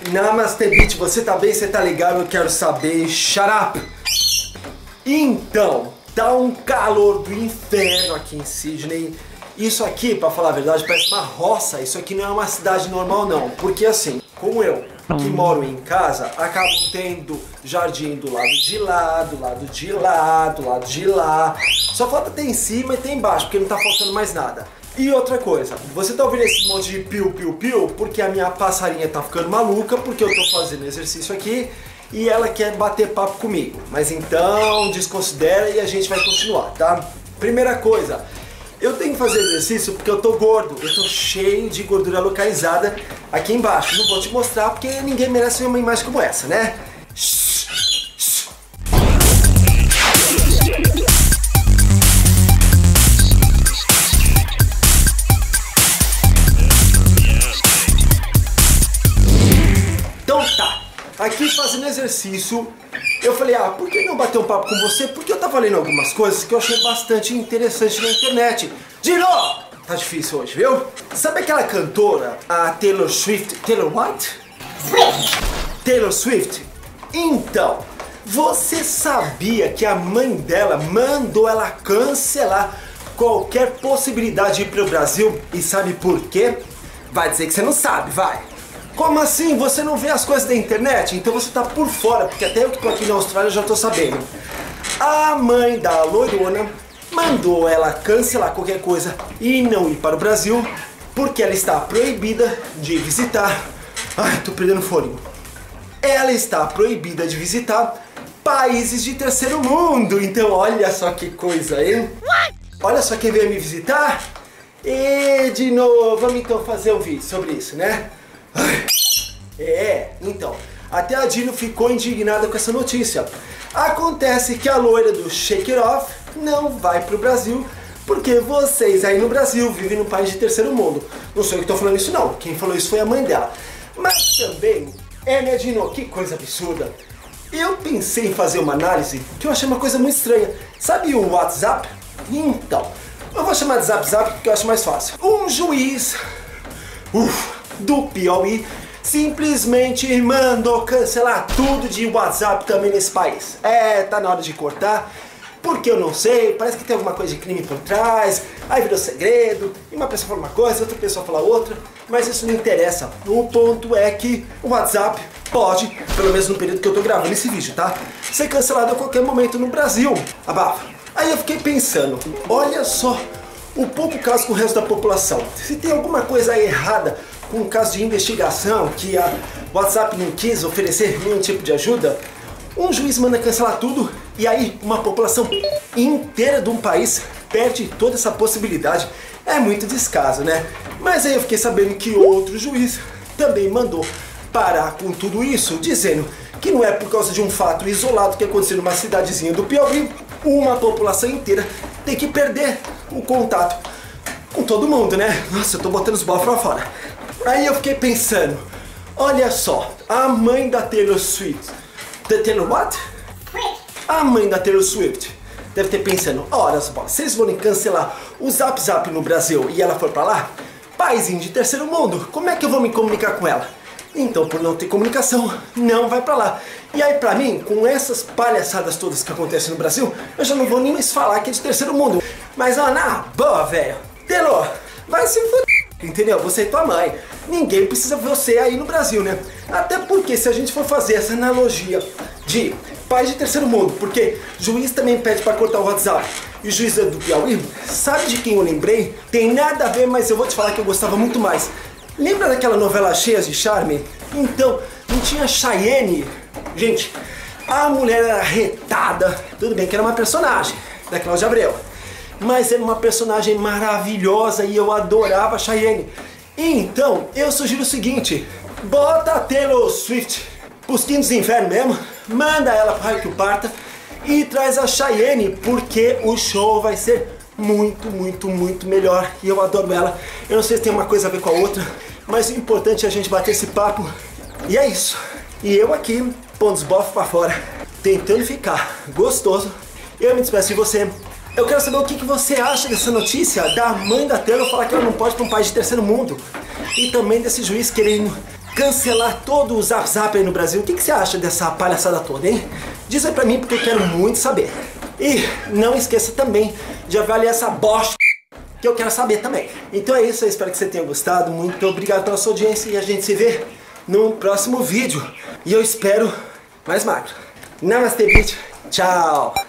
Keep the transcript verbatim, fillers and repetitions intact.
Namaste, bitch, você tá bem? Você tá ligado? Eu quero saber. Shut up! Então, tá um calor do inferno aqui em Sydney. Isso aqui, pra falar a verdade, parece uma roça. Isso aqui não é uma cidade normal, não. Porque assim, como eu, que moro em casa, acabo tendo jardim do lado de lá, do lado de lá, do lado de lá. Só falta ter em cima e ter embaixo, porque não tá faltando mais nada. E outra coisa, você tá ouvindo esse monte de piu-piu-piu porque a minha passarinha tá ficando maluca, porque eu tô fazendo exercício aqui e ela quer bater papo comigo. Mas então, desconsidera e a gente vai continuar, tá? Primeira coisa, eu tenho que fazer exercício porque eu tô gordo, eu tô cheio de gordura localizada aqui embaixo. Não vou te mostrar porque ninguém merece uma imagem como essa, né? Então tá, aqui fazendo exercício, eu falei, ah, por que não bater um papo com você? Porque eu tava lendo algumas coisas que eu achei bastante interessante na internet. Dino! Tá difícil hoje, viu? Sabe aquela cantora, a Taylor Swift? Taylor what? Swift! Taylor Swift? Então, você sabia que a mãe dela mandou ela cancelar qualquer possibilidade de ir pro Brasil? E sabe por quê? Vai dizer que você não sabe, vai! Como assim? Você não vê as coisas da internet? Então você tá por fora, porque até eu que tô aqui na Austrália já tô sabendo. A mãe da loirona mandou ela cancelar qualquer coisa e não ir para o Brasil, porque ela está proibida de visitar... Ai, tô perdendo fôlego. Ela está proibida de visitar países de terceiro mundo. Então olha só que coisa, hein? Olha só quem veio me visitar. E de novo, vamos então fazer um vídeo sobre isso, né? É, então, até a Dino ficou indignada com essa notícia. Acontece que a loira do Shake It Off não vai pro Brasil, porque vocês aí no Brasil vivem num país de terceiro mundo. Não sou eu que tô falando isso não, quem falou isso foi a mãe dela. Mas também, é né Dino, que coisa absurda. Eu pensei em fazer uma análise que eu achei uma coisa muito estranha. Sabe o WhatsApp? Então, eu vou chamar de Zap Zap porque eu acho mais fácil. Um juiz... Uf, do Piauí simplesmente mandou cancelar tudo de WhatsApp também nesse país. É, tá na hora de cortar, porque eu não sei, parece que tem alguma coisa de crime por trás, aí virou segredo, e uma pessoa fala uma coisa, outra pessoa fala outra, mas isso não interessa. O ponto é que o WhatsApp pode, pelo menos no período que eu tô gravando esse vídeo, tá? Ser cancelado a qualquer momento no Brasil. Abafa. Aí eu fiquei pensando, olha só o pouco caso com o resto da população. Se tem alguma coisa errada com um caso de investigação que a WhatsApp não quis oferecer nenhum tipo de ajuda, um juiz manda cancelar tudo e aí uma população inteira de um país perde toda essa possibilidade. É muito descaso, né? Mas aí eu fiquei sabendo que outro juiz também mandou parar com tudo isso, dizendo que não é por causa de um fato isolado que aconteceu numa cidadezinha do Piauí, uma população inteira tem que perder o contato com todo mundo, né? Nossa, eu tô botando os bofs pra fora. Aí eu fiquei pensando, olha só, a mãe da Taylor Swift, da Taylor what? A mãe da Taylor Swift deve ter pensando, olha só, se eles forem cancelar o Zap Zap no Brasil e ela for pra lá, paizinho de terceiro mundo, como é que eu vou me comunicar com ela? Então, por não ter comunicação, não vai pra lá. E aí, pra mim, com essas palhaçadas todas que acontecem no Brasil, eu já não vou nem mais falar que é de terceiro mundo. Mas, ó, na boa, velho, Taylor, vai se fuder. Entendeu? Você e tua mãe. Ninguém precisa ver você aí no Brasil, né? Até porque se a gente for fazer essa analogia de país de terceiro mundo, porque juiz também pede pra cortar o WhatsApp e o juiz do Piauí, sabe de quem eu lembrei? Tem nada a ver, mas eu vou te falar que eu gostava muito mais. Lembra daquela novela Cheias de Charme? Então, não tinha Chayenne? Gente, a mulher era retada. Tudo bem que era uma personagem da Cláudia Abreu, mas era uma personagem maravilhosa e eu adorava a Chayenne. Então, eu sugiro o seguinte, bota a Taylor Swift pros quintos do inferno mesmo, manda ela para que o parta e traz a Chayenne, porque o show vai ser muito, muito, muito melhor e eu adoro ela. Eu não sei se tem uma coisa a ver com a outra, mas o importante é a gente bater esse papo e é isso. E eu aqui, pondo os bofos pra fora, tentando ficar gostoso. Eu me despeço de você. Eu quero saber o que, que você acha dessa notícia da mãe da Taylor falar que ela não pode para um país de terceiro mundo. E também desse juiz querendo cancelar todo o Zap Zap aí no Brasil. O que, que você acha dessa palhaçada toda, hein? Diz aí pra mim porque eu quero muito saber. E não esqueça também de avaliar essa bosta que eu quero saber também. Então é isso, eu espero que você tenha gostado. Muito obrigado pela sua audiência e a gente se vê no próximo vídeo. E eu espero mais magro. Namastê, bitch. Tchau.